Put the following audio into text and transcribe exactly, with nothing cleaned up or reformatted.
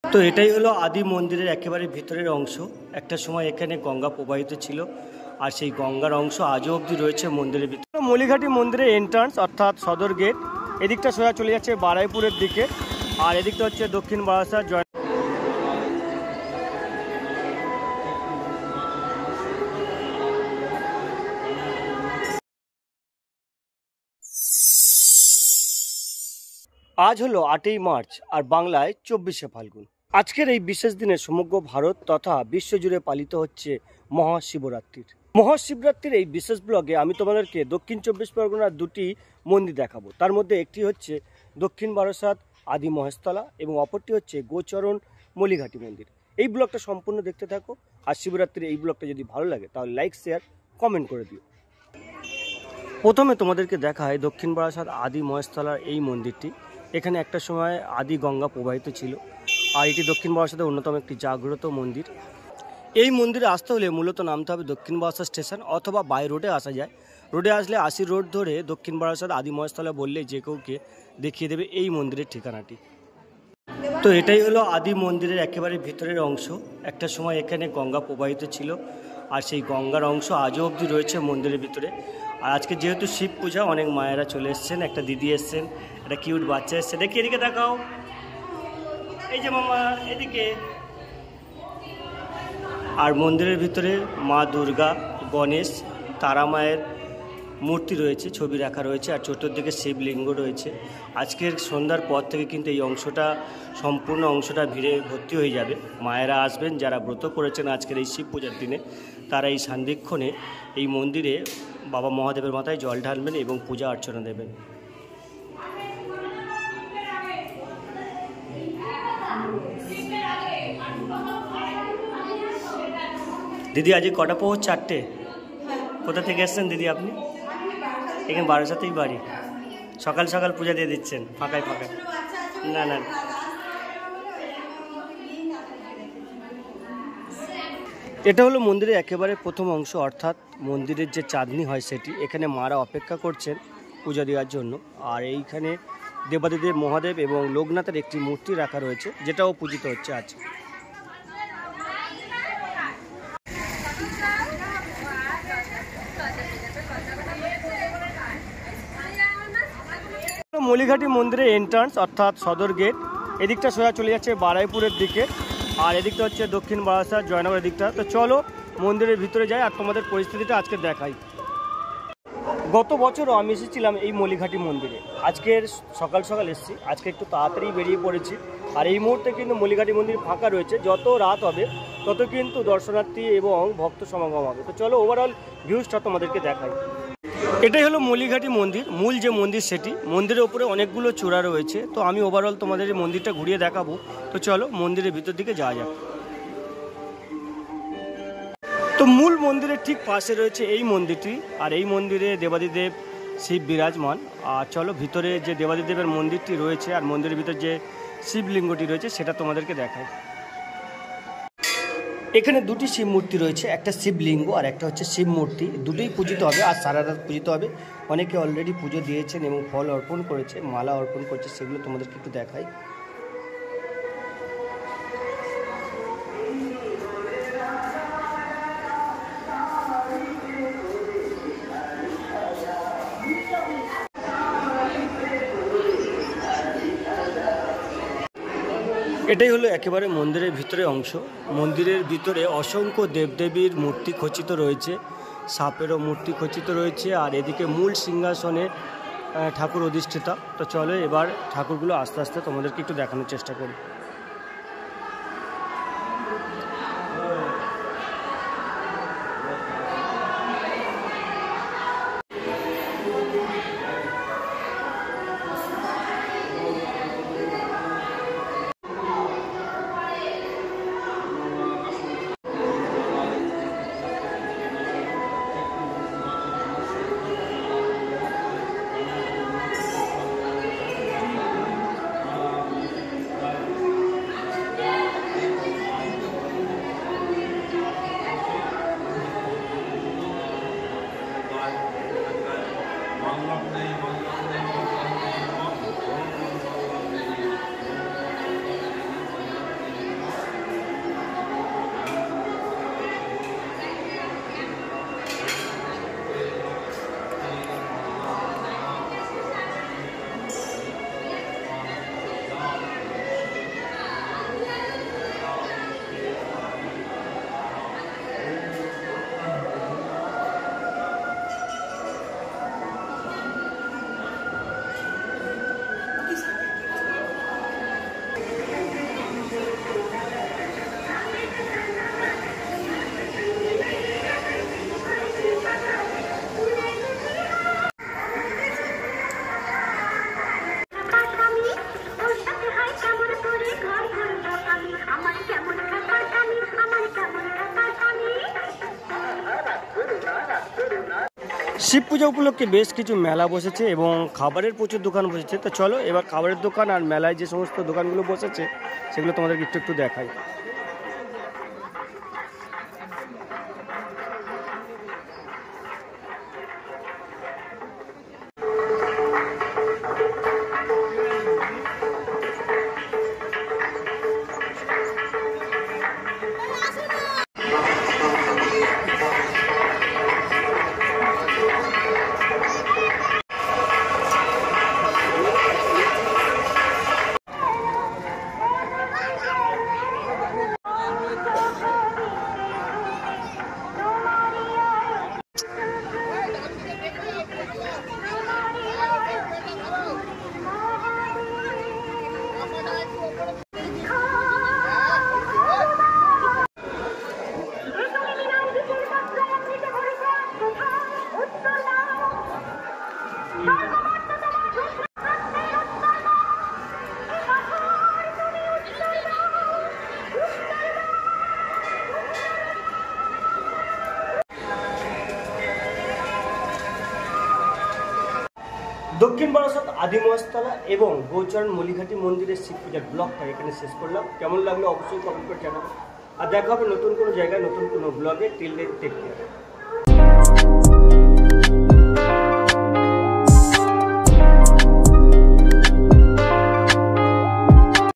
তো এটাই হলো আদি মন্দিরের একেবারে ভিতরের অংশ। একটা সময় এখানে গঙ্গা প্রবাহিত ছিল, আর সেই গঙ্গার অংশ আজও অবধি রয়েছে মন্দিরের ভিতরে। মলিঘাটি মন্দিরের এন্ট্রান্স অর্থাৎ সদর গেট। এদিকটা সোজা চলে যাচ্ছে বারাইপুরের দিকে, আর এদিকটা হচ্ছে দক্ষিণ বারাসাত জয়। আজ হলো আটই মার্চ আর বাংলায় চব্বিশে ফাল্গুন। আজকের এই বিশেষ দিনে সমগ্র ভারত তথা বিশ্বজুড়ে পালিত হচ্ছে মহাশিবরাত্রির। মহাশিবরাত্রির এই বিশেষ ব্লগে আমি তোমাদেরকে দক্ষিণ চব্বিশ পরগনার দুটি মন্দির দেখাবো। তার মধ্যে একটি হচ্ছে দক্ষিণ বারাসাত আদি মহেশতলা এবং অপরটি হচ্ছে গোচরণ মলিঘাটি মন্দির। এই ব্লগটা সম্পূর্ণ দেখতে থাকো, আর শিবরাত্রির এই ব্লগটা যদি ভালো লাগে তাহলে লাইক শেয়ার কমেন্ট করে দিও। প্রথমে তোমাদেরকে দেখায় দক্ষিণ বারাসাত আদি মহেশতলার এই মন্দিরটি। এখানে একটা সময় আদি গঙ্গা প্রবাহিত ছিল, আর এটি দক্ষিণ বারাসাতের অন্যতম একটি জাগ্রত মন্দির। এই মন্দিরে আসতে হলে মূলত নামতে হবে দক্ষিণ বারাসাত স্টেশন, অথবা বাই রোডে আসা যায়। রোডে আসলে আশি রোড ধরে দক্ষিণ বারাসাত আদি মহেশতলা বললে যে কেউকে দেখিয়ে দেবে এই মন্দিরের ঠিকানাটি। তো এটাই হলো আদি মন্দিরের একেবারে ভিতরের অংশ। একটা সময় এখানে গঙ্গা প্রবাহিত ছিল, আর সেই গঙ্গার অংশ আজও অবধি রয়েছে মন্দিরের ভিতরে। আর আজকে যেহেতু শিব পূজা, অনেক মায়েরা চলে এসছেন, একটা দিদি এসছেন, একটা কিউট বাচ্চা এসছে। দেখি এদিকে দেখাও, এই যে মামা এদিকে। আর মন্দিরের ভিতরে মা দুর্গা, গণেশ, তারা মায়ের মূর্তি রয়েছে, ছবি রাখা রয়েছে, আর চতুর্দিকে শিবলিঙ্গ রয়েছে। আজকের সন্ধ্যার পর থেকে কিন্তু এই অংশটা সম্পূর্ণ অংশটা ভিড়ে ভর্তি হয়ে যাবে। মায়েরা আসবেন যারা ব্রত করেছেন আজকের এই শিব পূজার দিনে, তারা এই সান্ধিক্ষণে এই মন্দিরে বাবা মহাদেবের মাথায় জল ঢালবেন এবং পূজা অর্চনা দেবেন। দিদি আজকে কটা পৌঁছ? চারটে। কোথা থেকে এসছেন দিদি আপনি? এখানে বারাসাতেই বাড়ি। সকাল সকাল পূজা দিয়ে দিচ্ছেন ফাঁকায় ফাঁকায়? না না, এটা হলো মন্দিরের একেবারে প্রথম অংশ, অর্থাৎ মন্দিরের যে চাঁদনি হয় সেটি। এখানে মারা অপেক্ষা করছেন পূজা দেওয়ার জন্য। আর এইখানে দেবাদিদেব মহাদেব এবং লোকনাথের একটি মূর্তি রাখা রয়েছে, যেটাও পূজিত হচ্ছে আজ। মলিঘাটি মন্দিরের এন্ট্রান্স অর্থাৎ সদর গেট। এদিকটা সোজা চলে যাচ্ছে বারাইপুরের দিকে, আর এদিকটা হচ্ছে দক্ষিণ বারাসাত জয়নগরের দিকটা। তো চলো মন্দিরের ভিতরে যাই আর তোমাদের পরিস্থিতিটা আজকে দেখাই। গত বছরও আমি এসেছিলাম এই মলিঘাটি মন্দিরে। আজকের সকাল সকাল এসেছি, আজকে একটু তাড়াতাড়ি বেরিয়ে পড়েছি। আর এই মুহূর্তে কিন্তু মলিঘাটি মন্দির ফাঁকা রয়েছে। যত রাত হবে তত কিন্তু দর্শনার্থী এবং ভক্ত সমাগম হবে। তো চলো ওভারঅল ভিউজটা তোমাদেরকে দেখাই। এটাই হলো মলিঘাটি মন্দির, মূল যে মন্দির সেটি। মন্দিরের উপরে অনেকগুলো চূড়া রয়েছে। তো আমি ওভারঅল তোমাদের এই মন্দিরটা ঘুরিয়ে দেখাবো। তো চলো মন্দিরের ভিতর দিকে যাওয়া যাক। তো মূল মন্দিরের ঠিক পাশে রয়েছে এই মন্দিরটি, আর এই মন্দিরে দেবাদিদেব শিব বিরাজমান। আর চলো ভিতরে যে দেবাদিদেবের মন্দিরটি রয়েছে আর মন্দিরের ভিতরে যে শিবলিঙ্গটি রয়েছে সেটা তোমাদেরকে দেখাই। এখানে দুটি শিব মূর্তি রয়েছে, একটা শিবলিঙ্গ আর একটা হচ্ছে শিব মূর্তি। দুটোই পূজিত হবে আর সারা রাত পূজিত হবে। অনেকে অলরেডি পুজো দিয়েছেন এবং ফল অর্পণ করেছে, মালা অর্পণ করছে, সেগুলো তোমাদেরকে একটু দেখাই। এটাই হলো একেবারে মন্দিরের ভিতরে অংশ। মন্দিরের ভিতরে অসংখ্য দেবদেবীর মূর্তি খচিত রয়েছে, সাপেরও মূর্তি খচিত রয়েছে, আর এদিকে মূল সিংহাসনে ঠাকুর অধিষ্ঠিতা। তো চলো এবার ঠাকুরগুলো আস্তে আস্তে তোমাদেরকে একটু দেখানোর চেষ্টা করি। শিব পূজা উপলক্ষে বেশ কিছু মেলা বসেছে এবং খাবারের প্রচুর দোকান বসেছে। তো চলো এবার খাবারের দোকান আর মেলায় যে সমস্ত দোকানগুলো বসেছে সেগুলো তোমাদেরকে একটু একটু দেখাই। দক্ষিণ বারাসাত আদি মহেশতলা এবং গৌচরণ মলিঘাটি মন্দিরের শিব পূজার ব্লগটা এখানে শেষ করলাম। কেমন লাগলো অবশ্যই কমেন্ট করে জানাবো। আর দেখা হবে নতুন কোনো জায়গায় নতুন কোনো ব্লগে। Till then take care.